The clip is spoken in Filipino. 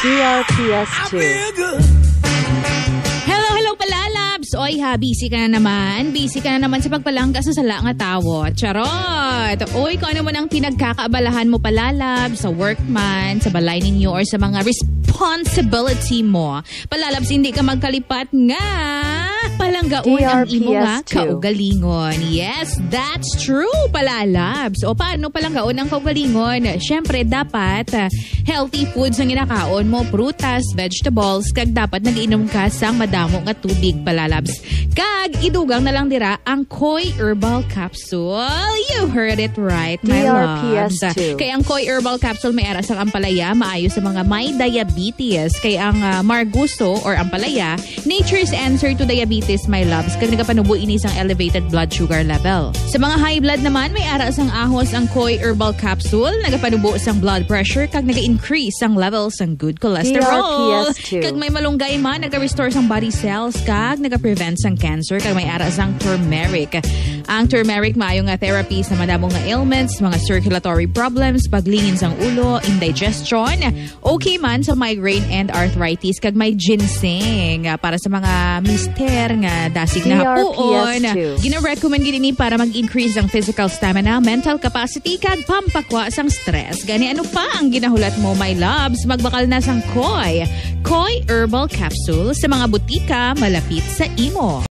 DRPS 2. Hello palalabs! Oy ha, busy ka na naman. Busy ka na naman sa pagpalangga sa sala nga tawo. Charot! Oy, kung ano man ang pinagkakaabalahan mo palalabs, sa work man, sa balay ninyo, or sa mga responsibility mo. Palalabs, hindi ka magkalipat nga. Palanggaon ang imo nga kaugalingon. Yes, that's true, palalabs. O paano palanggaon ang kaugalingon? Siyempre, dapat healthy foods ang inakaon mo, prutas, vegetables, kag dapat nag-inom ka sang madamo nga tubig, palalabs. Kag idugang na lang dira ang Koi Herbal Capsule. You heard it right, my loves. Kaya ang Koi Herbal Capsule may aras ang ampalaya, maayo sa mga may diabetes. Kaya ang marguso or ampalaya, nature's answer to diabetes, my loves. Kag nagapanubo ini sang elevated blood sugar level. Sa mga high blood naman, may aras ang ahos ang Koi Herbal Capsule. Nagapanubo sang blood pressure kag naga-increase ang levels ang good cholesterol. Kag may malunggay man, naga-restore sang body cells kag naga-prevent sang cancer. Kag may aras ang turmeric. Ang turmeric maayo nga therapy sa madamong nga ailments, mga circulatory problems, paglingin sang ulo, indigestion. Okay man sa migraine and arthritis. Kag may ginseng para sa mga mister nga dasig na hapuon. Gina-recommend gini para mag-increase ang physical stamina, mental capacity, kag pampakwa sang stress. Gani ano pa ang ginahulat mo, my loves? Magbakal na sang Koi Herbal Capsule sa mga butika malapit sa imo.